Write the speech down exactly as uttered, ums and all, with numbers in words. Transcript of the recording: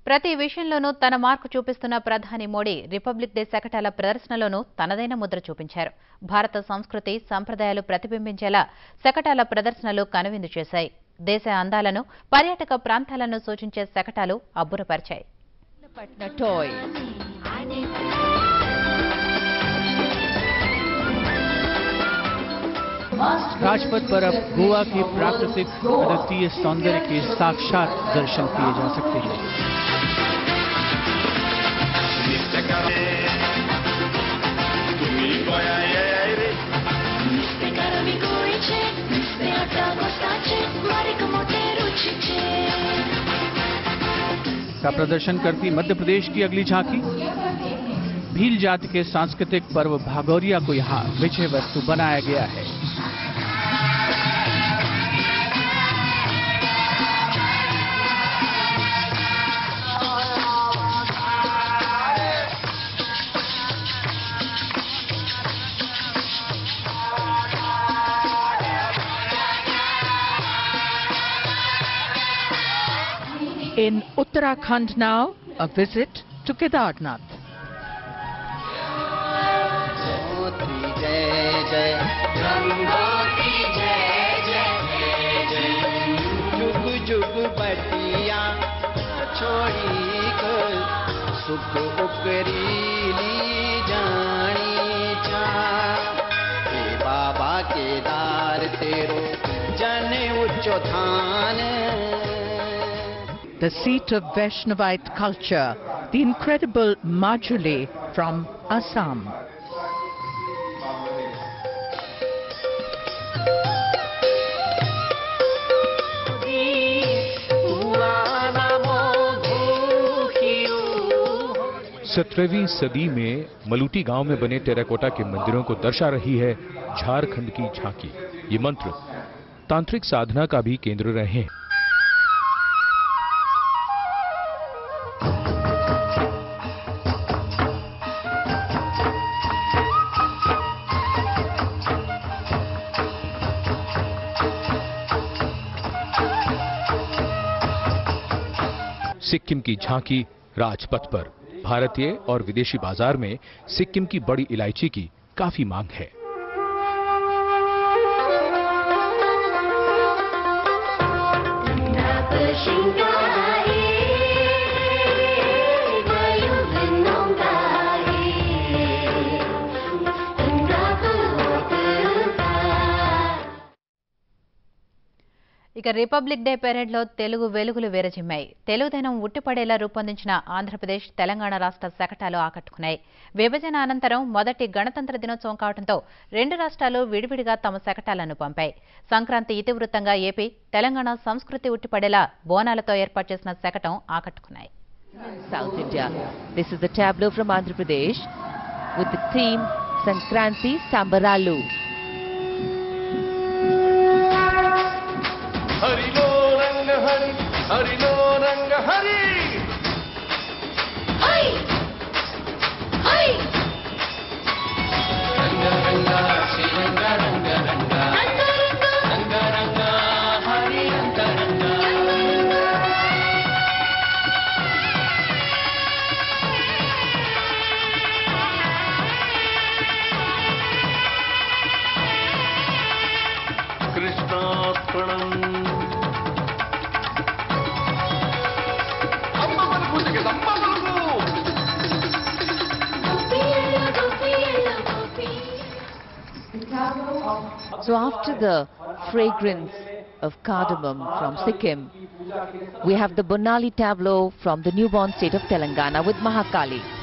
ప్రతి విషయంలోనూ తన మార్కు చూపిస్తున్న ప్రధాని మోడీ రిపబ్లిక్ డే శకటాల ప్రదర్శనలోనూ తనదైన ముద్ర చూపించారు. భారత సంస్కృతి సంప్రదాయాలు ప్రతిబింబించేలా శకటాల ప్రదర్శనలు కనువిందు చేశాయి. దేశ అందాలను, పర్యాటక ప్రాంతాలను సూచించే శకటాలు అబ్బురపరిచాయి. राजपथ पर अब गोवा के प्राकृतिक अद्वितीय सौंदर्य के साक्षात दर्शन किए जा सकते हैं. का प्रदर्शन करती मध्य प्रदेश की अगली झांकी. भील जाति के सांस्कृतिक पर्व भागौरिया को यहाँ विषय वस्तु बनाया गया है. In Uttarakhand now, a visit to Kedarnath. सुख उकरीली जानी चा बाबा केदार तेरो जन उच्चो थान. The seat of Vaishnavite culture, the incredible Majuli from Assam. सत्रहवीं सदी में मलूटी गांव में बने टेराकोटा के मंदिरों को दर्शा रही है झारखंड की झांकी. ये मंत्र तांत्रिक साधना का भी केंद्र रहे हैं. सिक्किम की झांकी राजपथ पर. भारतीय और विदेशी बाजार में सिक्किम की बड़ी इलायची की काफी मांग है. ఇక రిపబ్లిక్ డే పెరేడ్ లో తెలుగు వెలుగులు విరజిమ్మాయి. తెలుగుదనం ఉట్టిపడేలా రూపొందించిన ఆంధ్రప్రదేశ్, తెలంగాణ రాష్ట్ర శకటాలు ఆకట్టుకున్నాయి. విభజన అనంతరం మొదటి గణతంత్ర దినోత్సవం కావడంతో రెండు రాష్ట్రాలు విడివిడిగా తమ శకటాలను పంపాయి. సంక్రాంతి ఇతివృత్తంగా ఏపీ, తెలంగాణ సంస్కృతి ఉట్టిపడేలా బోనాలతో ఏర్పాటు చేసిన శకటం ఆకట్టుకున్నాయి. South India. This is the tableau from Andhra Pradesh with the theme Sankranti Sambaralu. Hari लो रंग हरि हरि लो रंग हरि हरि हरि रंग रंगा श्री रंग रंग रंगा रंग रंगा हरि रंग रंगा. कृष्णार्पणम्. So after the fragrance of cardamom from Sikkim, we have the Bonali tableau from the newborn state of Telangana with Mahakali.